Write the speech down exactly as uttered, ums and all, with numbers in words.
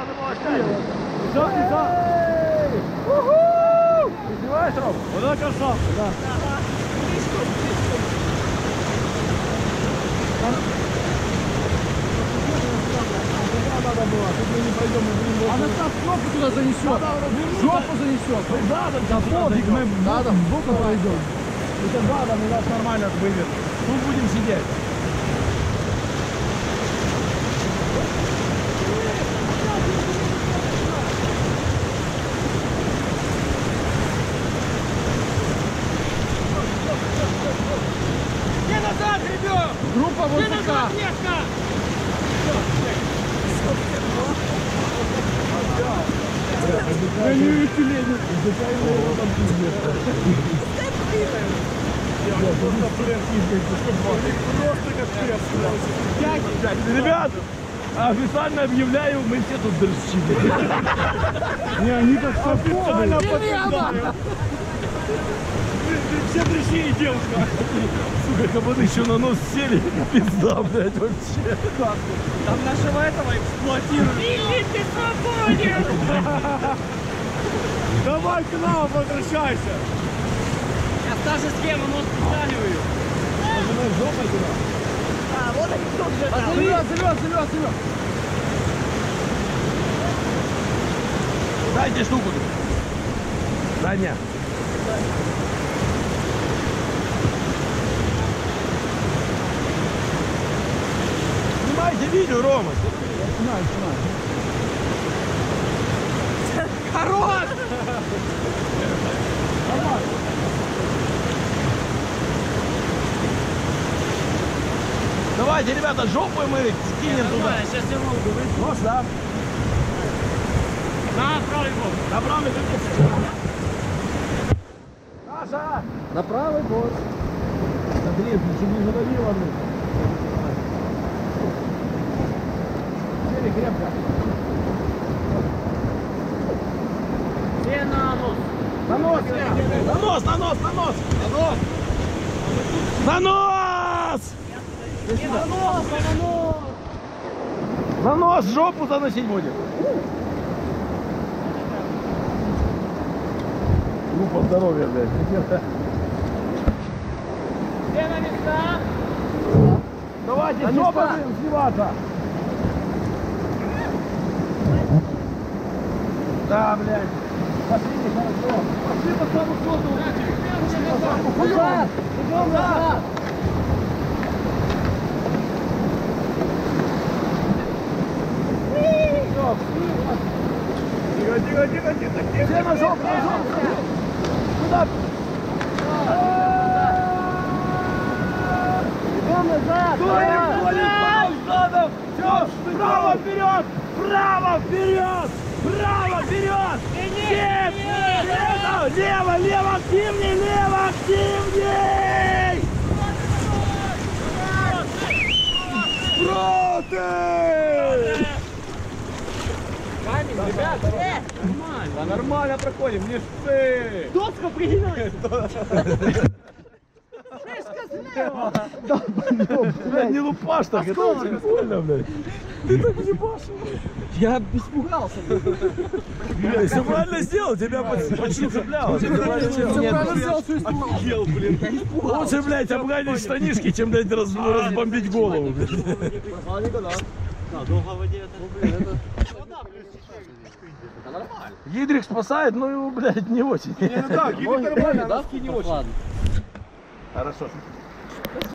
надо было снять. Да, да. Уху! Ты снимаешь, Ром? Вот это красавка, да. Надо было, тут мы не пойдем, мы будем... А нас жопу туда занесет. Жопу занесет. Да, да, да, пофиг, мы надо, боком пройдем. Это да, да, мы нас нормально выведем. Тут будем сидеть. Где назад, ребят? Группа вот Где назад, Лешка? Я не вижу тюленей. Ребят, официально объявляю, мы все тут дрочили. Не, они как Официально подтверждаю. Все дрочи и девушка. Сука, кабаны еще на нос сели. Пизда, блядь, вообще. Там нашего этого эксплуатируют. Или ты свободен! Давай к нам возвращайся. Я даже схему нос притягиваю. Нажимай жопой туда. А, вот они тут же. Зальет, зальет, зальет, зальет. Дайте штуку тут. Да нет. Снимайте видео, Рома. Снимай, снимай. Хорош! Давайте, ребята, жопы мы скинем туда. Сейчас я могу говорить. Нос, да. На правый бок. На правый бок. Саша! На правый борт. Андрей, чтобы не задавило. Сели крепко. Все на нос. На нос, на нос, на нос, на нос. На нос. На нос! Не на нос, а на нос. На нос жопу заносить будем. Группа здоровья, блядь. Все на места. Давайте, На жопа места. будем сливаться. Да, блядь. Пошли, хорошо. Пошли по самому ходу. Назад. Идем назад. Тихо, тихо, тихо, тихо, тихо. Все на жопу, на жопу. Куда? Идем назад. Кто не ходит задом? Все, право вперед! Право вперед! Право вперед! Нет! Лево, лево, лево, активней, лево, активней! Проты! Камень, ребята. Нормально. Да нормально проходим, не шпы! Доска пригнулась. Блядь, не лупаш так, это очень больно, блядь. Ты так не башил. Я испугался. Блядь, все правильно сделал, тебя почти почти цепляло. Ты правильно сделал. Все правильно сделал, что испугался. Офигел, блин. Лучше, блядь, обгадить штанишки, чем, блядь, раз- разбомбить голову, блядь. Гидрик спасает, ну, блядь, не очень. Не, ну так, Гидрик нормально, а носки не очень. Хорошо.